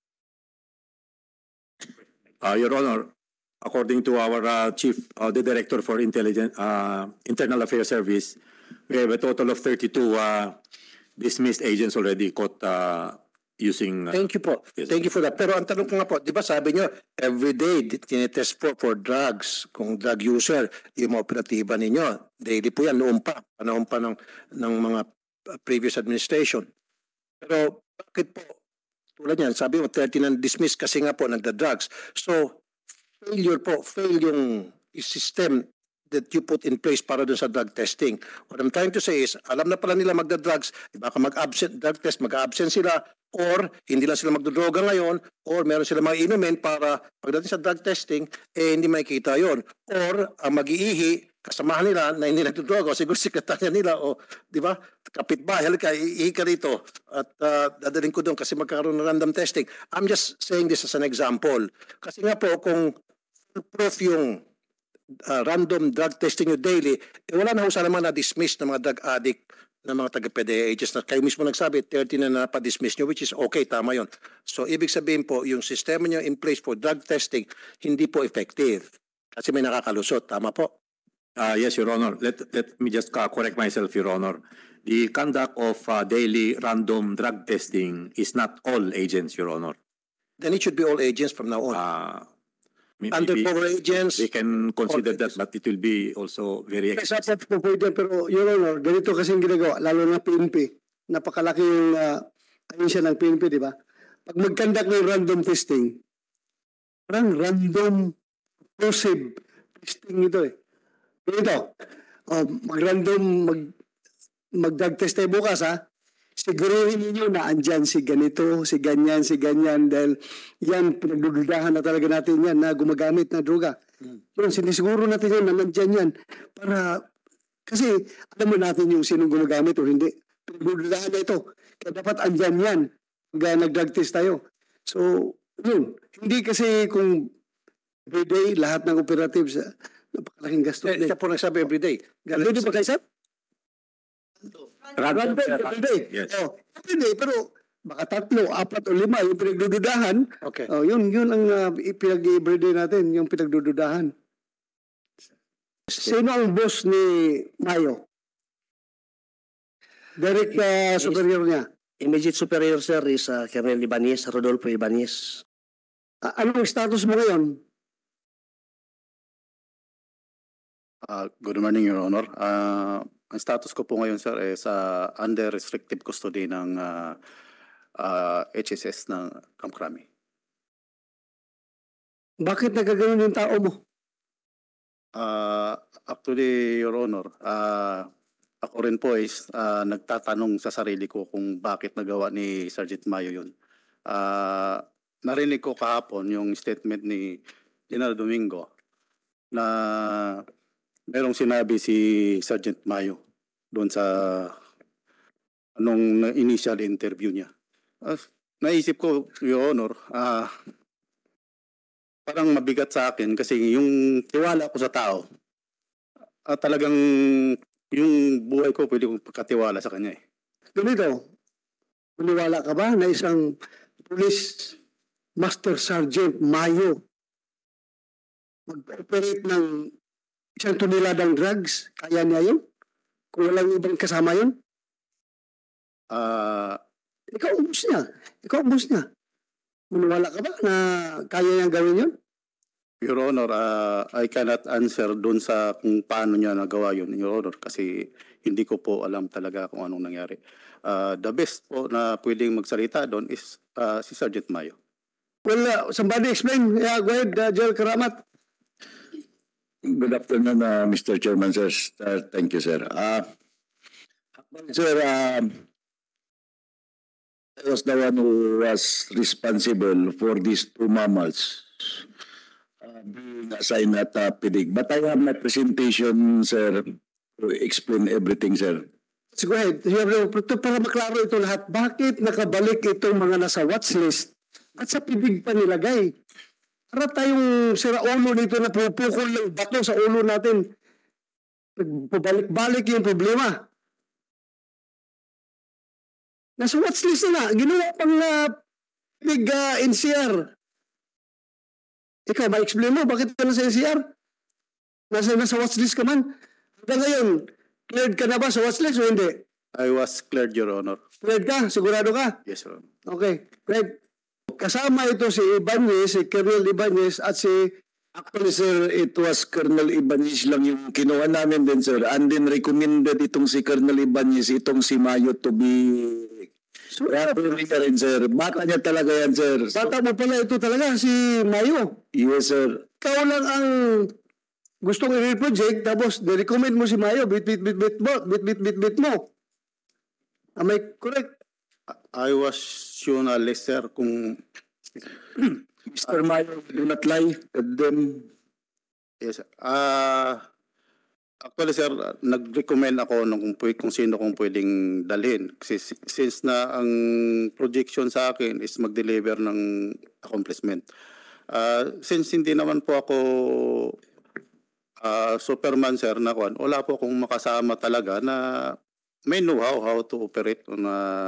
Your Honor, according to our chief, the director for Internal Affairs Service, we have a total of 32 dismissed agents already caught using... Thank you po. Yes. Thank you for that. Pero ang tanong ko nga po, di ba sabi nyo, everyday tinetest po for drugs, kung drug user, yung mga operatiba ninyo, daily po yan, panahon pa ng mga previous administration. Pero bakit po, tulad yan, sabi mo 39 dismissed kasi nga po nagda-drugs. So, fail yung system that you put in place para dun sa drug testing. What I'm trying to say is, alam na pala nila magda-drugs, baka mag-absent drug test, mag-absent sila, or hindi lang sila magdodroga ngayon, or meron sila mga inumin para pagdating sa drug testing, hindi makikita yon. Or ang mag-iihi, kasamahan nila na hindi nagdodroga, o siguro sekretarya nila, o di ba, kapitbahay, halika, iihi ka rito, at dadaling ko doon kasi magkaroon ng random testing. I'm just saying this as an example. Kasi nga po, kung proof yung random drug testing nyo daily, wala na ho sana naman na-dismiss ng mga drug addict ng mga taga-PDEA agents na kayo mismo nagsabi, 30 na napadismiss nyo, which is okay, tama yon. So, ibig sabihin po, yung sistema nyo in place for drug testing, hindi po effective. Kasi may nakakalusot, tama po? Yes, Your Honor. Let me just correct myself, Your Honor. The conduct of daily random drug testing is not all agents, Your Honor. Then it should be all agents from now on. Maybe Undercover agents. they can consider that, but it will be also very Sa expensive. po pwede, pero Your Honor, ganito kasing ginagawa, lalo na PNP. Napakalaki yung ahensya ng PNP, di ba? Pag mag-conduct ng random testing, parang random plosive testing ito eh. Ganito, mag-drug test tayo bukas ha. Siguruhin ninyo na andyan si ganito, si ganyan, dahil yan, pinagdududahan na talaga natin yan na gumagamit na droga. Yun, sinisiguro natin yan na nandyan yan. Para, kasi alam mo natin yung sinong gumagamit o hindi. Pinagdududahan na ito. Kaya dapat andyan yan pag nag-drug test tayo. So, yun. Hindi kasi kung everyday, lahat ng operatives, napakalaking gastos. Siya po nagsabi everyday. Everyday ba kayo, sir? Random everyday. Yes. Oh, everyday, pero baka 3, 4 o 5 yung pinagdududahan. Okay. Oh, yun ang pinag-everyday natin, yung pinagdududahan. Sino ang boss ni Mayo? Direct superior niya. Immediate superior, sir, is Colonel Ibanez, Rodolfo Ibanez. Anong status mo ngayon? Good morning, Your Honor. Ang status ko po ngayon, sir, is under restrictive custody ng HSS ng Camp Crame. Bakit nagkaganon yung tao mo? Actually, Your Honor, ako rin po is nagtatanong sa sarili ko kung bakit nagawa ni Sergeant Mayo yun. Narinig ko kahapon yung statement ni General Domingo na merong sinabi si Sergeant Mayo doon sa initial interview niya. Naisip ko, Your Honor, parang mabigat sa akin kasi yung tiwala ko sa tao, talagang yung buhay ko pwede kong pagkatiwala sa kanya eh. Ganito, maniwala ka ba na isang Police Master Sergeant Mayo mag-operate ng isang toneladang drugs? Kaya niya yun? Kung walang ibang kasama yun? Ikaw ubus niya. Maniwala ka ba na kaya niyang gawin yun? Your Honor, I cannot answer doon sa kung paano niya nagawa yun, Your Honor, kasi hindi ko po alam talaga kung anong nangyari. The best po na pwedeng magsalita doon is si Sergeant Mayo. Well, somebody explain. Yeah, go ahead, Joel Karamat. Good afternoon, Mr. Chairman, sir. Thank you, sir. Sir, I was the one who was responsible for these two mammals being assigned at PIDIG. But I have my presentation, sir, to explain everything, sir. So go ahead. Para maklaro ito lahat, bakit nakabalik itong mga nasa watchlist at sa PIDIG pa nilagay? Para tayong siraulo nito na pupukol ng bato sa ulo natin. Pabalik-balik yung problema. Nasa watchlist na. Ginawa pang PIDIG NCR. Ikaw, ma-explain mo, bakit ka nasa NCR? Nasa watchlist ka man? Hanggang ngayon, cleared ka na ba sa watchlist o hindi? I was cleared, Your Honor. Cleared ka? Sigurado ka? Yes, Your Honor. Okay, great. Kasama ito si Ibanez, si Colonel Ibanez at si... Actually, sir, it was Colonel Ibanez lang yung kinuha namin din, sir. And then recommended itong si Colonel Ibanez, itong si Mayo to be... Kaya rin, sir. Bata niya talaga yan, sir. Bata mo pala ito talaga, si Mayo. Yes, sir. Ikaw lang ang gustong i-project, tapos nirecommend mo si Mayo, bit mo. Am I correct? I was journalist, sir, kung... Mr. Mayo, do not lie. Then... Yes, sir. Actually, sir, nag-recommend ako kung sino kung pwedeng dalhin. Kasi since na ang projection sa akin is mag-deliver ng accomplishment. Since hindi naman po ako Superman, sir, wala po akong makasama talaga na may know-how how to operate on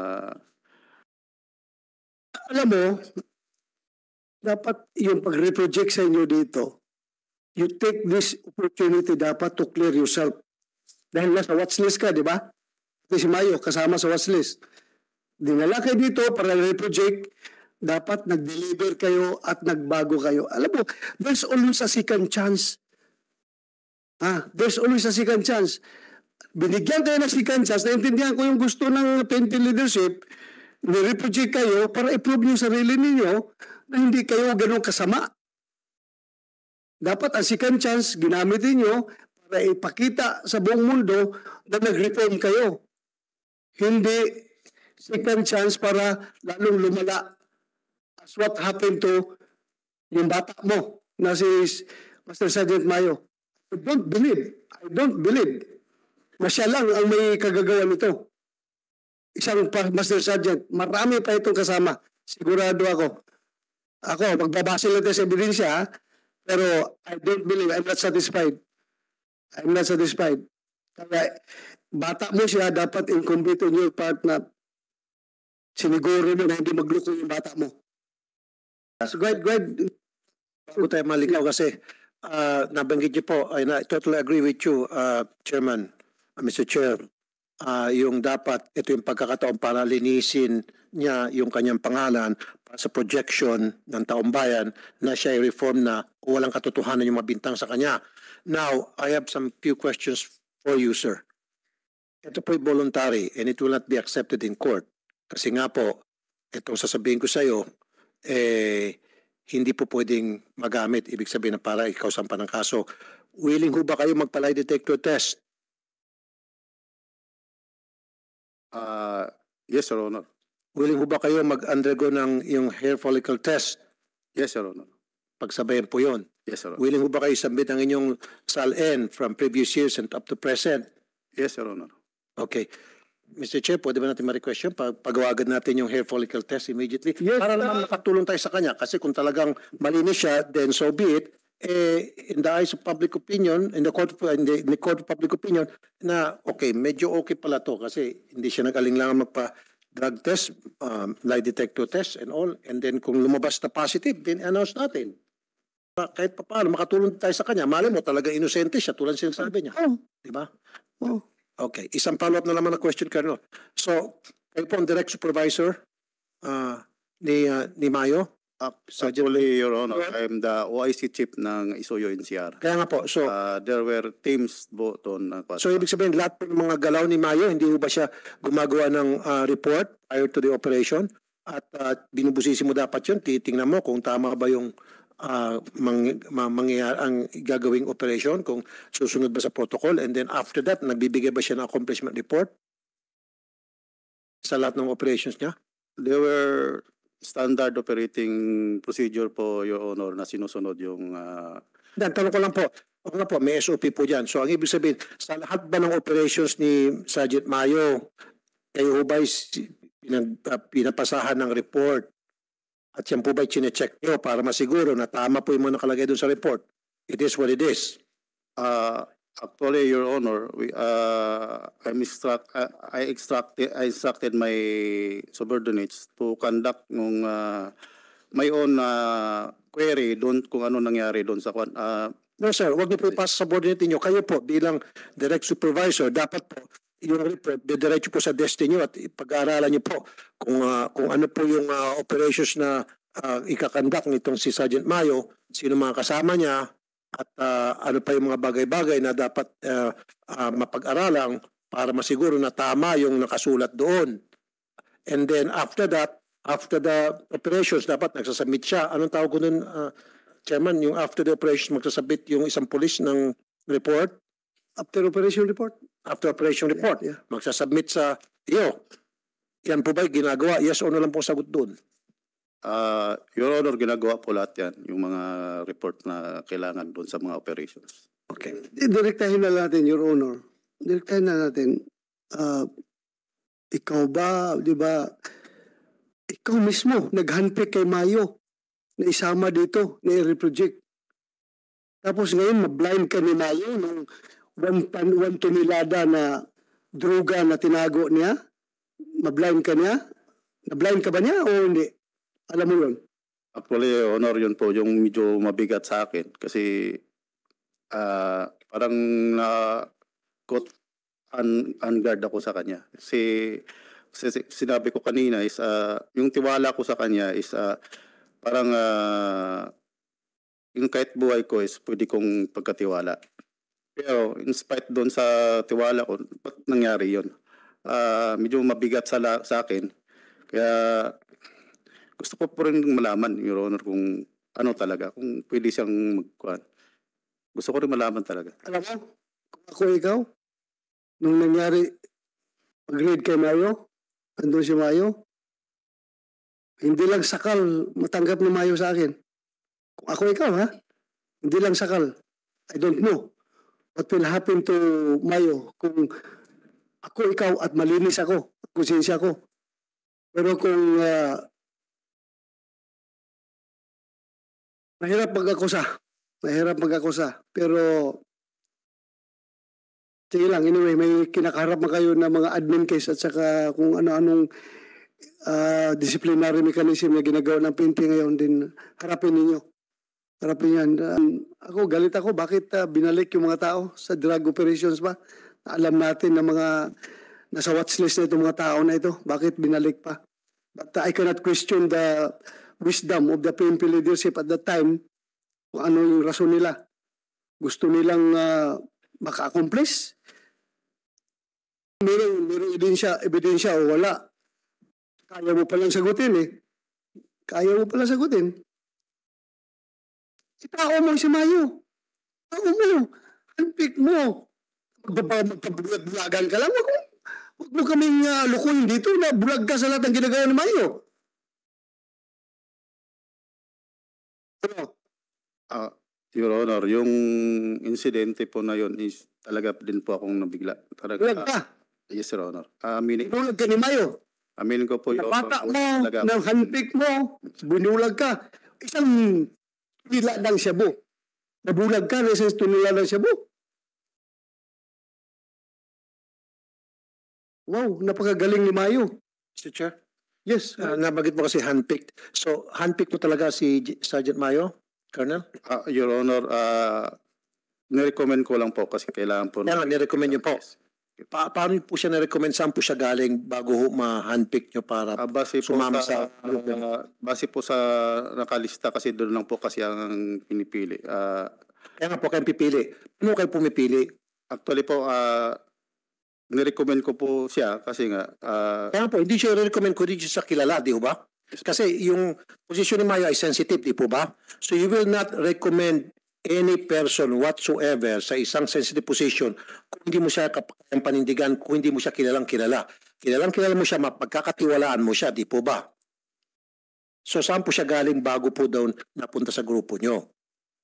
Alam mo, dapat yung pag-reproject sa inyo dito, you take this opportunity dapat to clear yourself. Dahil nasa watchlist ka, di ba? Si Mayo, kasama sa watchlist. Dinala kayo dito para reproject, dapat nag-deliver kayo at nagbago kayo. Alam mo, there's always a second chance. There's always a second chance. Binigyan kayo ng second chance, naintindihan ko yung gusto ng PNP leadership, ni-reproject kayo para i-prove yung sarili ninyo na hindi kayo ganun kasama. Dapat ang second chance ginamit niyo para ipakita sa buong mundo na nag-reform kayo. Hindi second chance para lalong lumala as what happened to yung bata mo na si Master Sergeant Mayo. I don't believe na siya lang ang may kagagawa nito. Isang Master Sergeant, marami pa itong kasama. Sigurado ako. Magbabase lang tayo sa ebidensya, pero I don't believe, I'm not satisfied. Kaya bata mo siya, dapat incumbent on your part na siniguro mo na hindi magluko yung bata mo. So go ahead. Bago tayo malikaw kasi nabanggit niyo po, I totally agree with you, Chairman, Mr. Chair, yung dapat, ito yung pagkakataon para linisin niya yung kanyang pangalan para sa projection ng taong bayan na siya i-reform na walang katotohanan yung mabintang sa kanya. Now, I have some few questions for you, sir. Ito po voluntary and it will not be accepted in court. Kasi nga po, itong sasabihin ko sa iyo, hindi po pwedeng magamit. Ibig sabihin na para ikaw sampan ng kaso. Willing ho ba kayo magpa-lie detector test? Yes, Your Honor. Willing ho ba kayo mag-undergo ng yung hair follicle test? Yes, Your Honor. Pagsabayan po yun. Yes, Your Honor. Willing ho ba kayo submit ang inyong SALN from previous years and up to present? Yes, Your Honor. Okay. Mr. Chair, pwede ba natin ma-request yun? Pagawagan natin yung hair follicle test immediately? Yes, Para naman makatulong tayo sa kanya. Kasi kung talagang malinis siya, then so be it. In the eyes of public opinion, in the court of public opinion, na okay, medyo okay pala to kasi hindi siya nag-alinlangan magpa-drug test, lie detector test and all. And then kung lumabas na positive, then announce natin. Kahit pa paano, makatulong tayo sa kanya. Malay mo, talaga inosente siya, tulad sinasabi niya. Di ba? Okay. Isang follow-up na naman na question, Colonel. So, kayo po ang direct supervisor ni Mayo? Actually, Your Honor, I'm the OIC chief ng Isuyo NCR. Kaya nga po. So, There were teams both on... so ibig sabihin, lahat po ng mga galaw ni Mayo, hindi ba siya gumagawa ng report prior to the operation? At binubusisi mo dapat yun, titingnan mo kung tama ba yung mangyayari ang gagawing operation, kung susunod ba sa protocol, and then after that, nagbibigay ba siya ng accomplishment report sa lahat ng operations niya? There were standard operating procedure po, Your Honor, na sinusunod yung... Dan, tanong ko lang po, o nga po, may SOP po dyan. So ang ibig sabihin, sa lahat ba ng operations ni Sergeant Mayo, kayo ba pinapasahan ng report? At yan po ba'y chinecheck nyo para masiguro na tama po yung mga nakalagay doon sa report? It is what it is. Actually, Your Honor, I instructed my subordinates to conduct my own query doon kung ano nangyari doon sa... No sir, wag niyo po ipasa sa subordinate niyo. Kayo po bilang direct supervisor, dapat po yung report, diretso po sa desk niyo at pag-aaralan niyo po kung ano po yung operations na ikakandak nitong si Sergeant Mayo, sino mga kasama niya, at ano pa yung mga bagay-bagay na dapat mapag-aralan para masiguro na tama yung nakasulat doon. And then after that, after the operations, dapat nagsasubmit siya. Anong tawag ko nun, Chairman? Yung after the operations, magsasubmit yung isang police ng report? After operation report? After operation report. Yeah. Magsasubmit sa iyo. Yan po ba ginagawa? Yes o no lang po sagot doon? Your Honor, ginagawa po lahat yan, yung mga report na kailangan doon sa mga operations. Okay. Direktahin na natin, Your Honor. Direktahin na natin. Ikaw ba, di ba, ikaw mismo, nag-handpick kay Mayo na isama dito, na i-reproject. Tapos ngayon, mablind ka ni Mayo nung one tonelada na droga na tinago niya. Mablind ka niya? Nablind ka ba niya o hindi? Alam mo yun? Actually, Honor, yun po yung medyo mabigat sa akin kasi parang na-caught unguard ako sa kanya. Kasi sinabi ko kanina is yung tiwala ko sa kanya is parang yung kahit buhay ko is pwede kong pagkatiwala. Pero in spite doon sa tiwala ko, ba't nangyari yun? Medyo mabigat sa akin. Kaya gusto ko po rin malaman, Your Honor, kung ano talaga, kung pwede siyang magkuhan. Gusto ko rin malaman talaga. Alam mo, kung ako ikaw, nung nangyari, mag-raid kay Mayo, andun si Mayo, hindi lang sakal matanggap ni Mayo sa akin. Kung ako ikaw, ha? Hindi lang sakal. I don't know what will happen to Mayo kung ako ikaw at malinis ako, konsensya ko. Pero kung mahirap mag-akusa. Pero sige lang, anyway, may kinakaharap na kayo na mga admin case at saka kung ano-anong disciplinary mechanism na ginagawa ng PNP ngayon din, harapin ninyo. Harapin yan. Galit ako, bakit binalik yung mga tao sa drug operations ba? Alam natin na mga nasa watchlist na itong mga tao na ito, bakit binalik pa? But I cannot question the wisdom of the PNP leadership at that time kung ano yung rason nila. Gusto nilang maka-accomplish? Meron ebidensya o wala. Kaya mo palang sagutin Tao mo si Mayo. Tao mo. Handpick mo. Magpabulagan ka lang. Huwag mo kaming lukuyin dito na bulag ka sa lahat ng ginagawa ni Mayo. Ano? Your Honor, yung insidente po na yun is talaga din po akong nabigla. Bulag ka. Yes, Your Honor. Aminin Bulag ka ni Mayo. ko po, Your Napata Honor. mo, ng handpick mo, binulag ka. Isang tula ng shabu. Nabulag ka na isang tunila ng shabu. Wow, napakagaling ni Mayo. Mr. Chair, Yes. nabanggit mo kasi handpicked. So, handpicked mo talaga si Sergeant Mayo, Colonel? Your Honor, nirecommend ko lang po kasi kailangan po. Kaya nga, nirecommend niyo po. Paano po siya nirecommend? Saan po siya galing bago ma-handpick niyo para Base po sumama sa, sa base po sa nakalista kasi doon lang po kasi ang pinipili. Kaya nga po kayo pipili. Ano kayo pumipili? Actually po, nirecommend ko po siya kasi nga, Kaya nga po, hindi siya recommend ko, hindi siya kilala, di ba? Kasi yung posisyon ni Mayo ay sensitive, di po ba? So you will not recommend any person whatsoever sa isang sensitive position kung hindi mo siya kapakayang panindigan, kung hindi mo siya kilalang kilala. Kilalang kilala mo siya, mapagkakatiwalaan mo siya, di po ba? So saan po siya galing bago po daw napunta sa grupo nyo?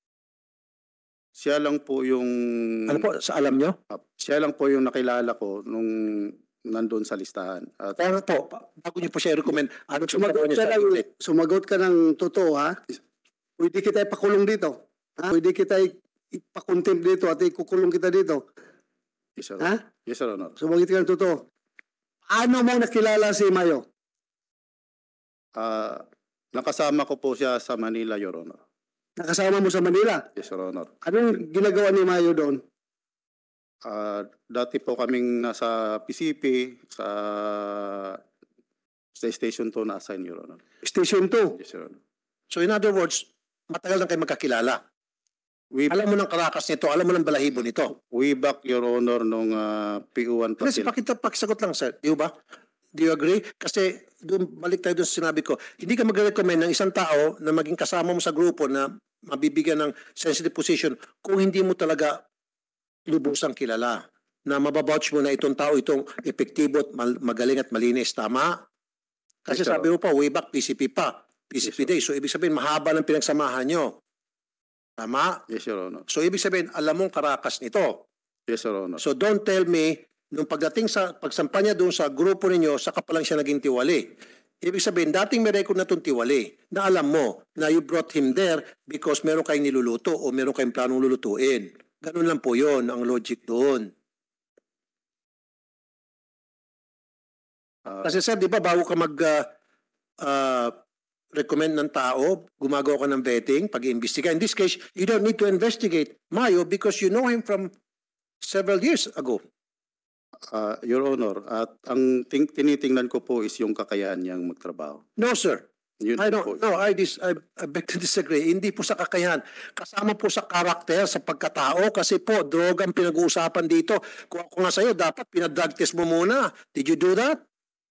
siya lang po yung... Ano po, sa alam nyo? Siya lang po yung nakilala ko nung nandun sa listahan. At Kaya nga po, bago nyo po siya i-recommend, ano Sumagot ka ng totoo, ha? Pwede kita ipakulong dito. Ha? Pwede kita ipakontempt dito at ikukulong kita dito. yes, sir. Ha? Yes, Sir Honor. Sumagot ka ng totoo. Ano mo nakilala si Mayo? Nakasama ko po siya sa Manila, Your Honor. Nakasama mo sa Manila. Yes, Sir Honor. Anong ginagawa ni Mayo doon? Dati po kaming nasa PCP sa Station 2 na assign, Your Honor. Station 2. Yes, Sir Honor. So in other words, matagal na kayo magkakilala. Alam mo ng karakas nito, alam mo ng balahibo nito. Way back, Your Honor, nung PO1 pa Kasi pakisagot lang, sir. Di ba? Do you agree? Kasi doon, balik tayo doon sa sinabi ko, hindi ka mag-recommend ng isang tao na maging kasama mo sa grupo na mabibigyan ng sensitive position kung hindi mo talaga lubusang kilala na mababouch mo na itong tao, itong epektibo at magaling at malinis. Tama? Kasi Yes, sir. sabi mo pa, way back, PCP pa. PCP Yes, day. So, ibig sabihin, mahaba ng pinagsamahan nyo. Tama? Yes, Your Honor. So, ibig sabihin, alam mong karakas nito. Yes, Your Honor. So, don't tell me, nung pagdating sa pagsampa niya doon sa grupo ninyo, saka pa lang siya naging tiwali. Ibig sabihin, dating may record na itong tiwali, na alam mo na you brought him there because meron kayong niluluto o meron kayong planong lulutuin. Ganun lang po yon ang logic doon. Kasi sir, di ba bago ka recommend ng tao, gumagawa ka ng vetting, pag-iimbestiga. In this case, you don't need to investigate Mayo because you know him from several years ago. Your Honor, at ang tinitingnan ko po is yung kakayahan niyang magtrabaho. No, sir. Yun I po. don't. No, I beg to disagree. Hindi po sa kakayahan. Kasama po sa karakter, sa pagkatao. Kasi po, droga ang pinag-uusapan dito. Kung ako nga sa'yo, dapat pinag-drug test mo muna. Did you do that?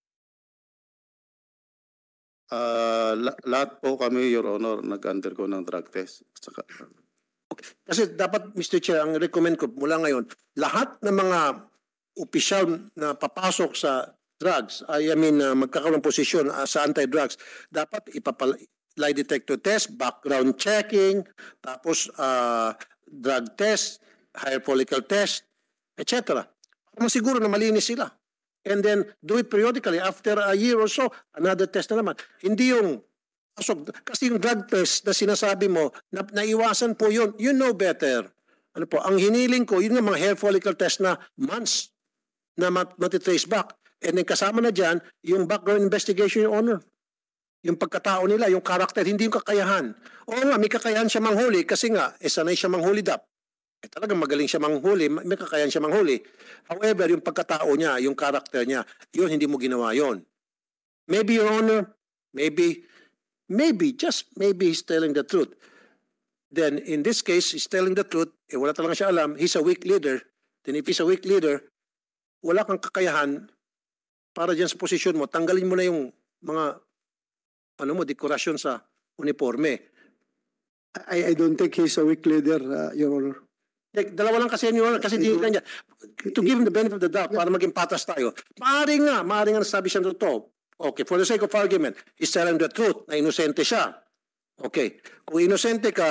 Lahat po kami, Your Honor, nag-undergo ng drug test. Kasi dapat, Mr. Chair, ang recommend ko mula ngayon, lahat ng mga opisyal na papasok sa drugs, magkakaroon ng posisyon sa anti-drugs, dapat lie detector test, background checking, tapos drug test, hair follicle test, etc. Para masiguro na malinis sila. And then do it periodically. After a year or so, another test na naman. Hindi yung pasok. Kasi yung drug test na sinasabi mo, naiwasan po yun. You know better. Ano po, ang hiniling ko, yun yung mga hair follicle test na months na matitrace back. And then kasama na dyan, yung background investigation, Your Honor. Yung pagkatao nila, yung karakter, hindi yung kakayahan. Oo nga, may kakayahan siya manghuli kasi nga, sanay siya manghuli dap. Talagang magaling siya manghuli, may kakayahan siya manghuli. However, yung pagkatao niya, yung karakter niya, yun, hindi mo ginawa yun. Maybe, Your Honor, maybe, just maybe he's telling the truth. Then, in this case, he's telling the truth, wala talaga siya alam, he's a weak leader. Then if he's a weak leader, wala kang kakayahan para dyan sa posisyon mo, tanggalin mo na yung mga dekorasyon sa uniforme. I don't think he's a weak leader, Your Honor. Dalawa lang kasi yun, kasi di kanya. To give him the benefit of the doubt, para maging patas tayo. Maaring nga nasabi siya ng totoo. Okay, for the sake of argument, he's telling the truth na inosente siya. Okay, kung inosente ka,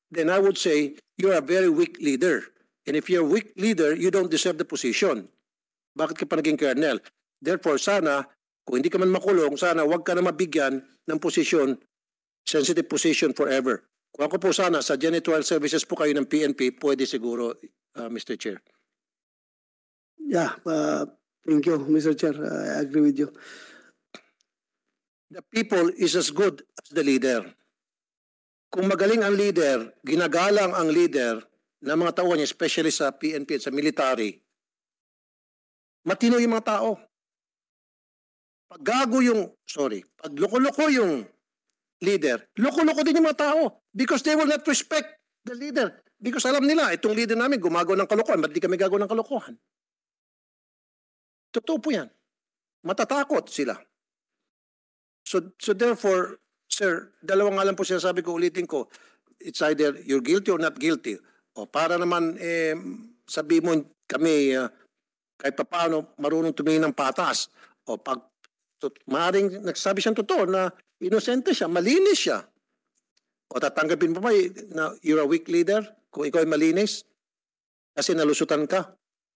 then I would say you're a very weak leader. And if you're a weak leader, you don't deserve the position. Bakit ka pa naging colonel? Therefore, sana, kung hindi ka man makulong, sana wag ka na mabigyan ng posisyon, sensitive position forever. Kung ako po sana, sa janitorial services po kayo ng PNP, pwede siguro, Mr. Chair. Yeah, thank you, Mr. Chair. I agree with you. The people is as good as the leader. Kung magaling ang leader, ginagalang ang leader ng mga tao niya, especially sa PNP at sa military, matino yung mga tao. Pag gago yung, pag loko-loko yung leader, loko-loko din yung mga tao because they will not respect the leader. Because alam nila, itong leader namin gumagawa ng kalokohan, ba't di kami gagawa ng kalokohan? Totoo po yan. Matatakot sila. So therefore, sir, dalawa nga lang po sinasabi ko, ulitin ko, it's either you're guilty or not guilty. O para naman sabi mo kami kahit pa paano marunong tumingin ng patas. O pag maaaring nagsasabi siyang totoo na inosente siya, malinis siya. O tatanggapin mo ba na you're a weak leader kung ikaw ay malinis? Kasi nalusutan ka.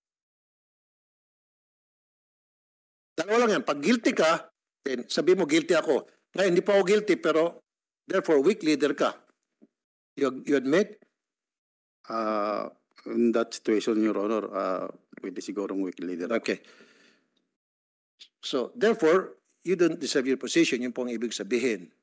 Dalawa lang yan. Pag guilty ka, then sabi mo guilty ako. Ngayon, hindi pa ako guilty pero therefore weak leader ka. You admit? In that situation, Your Honor, pwede sigurong weak leader. Okay. So therefore, you don't deserve your position. Yun po ang ibig sabihin.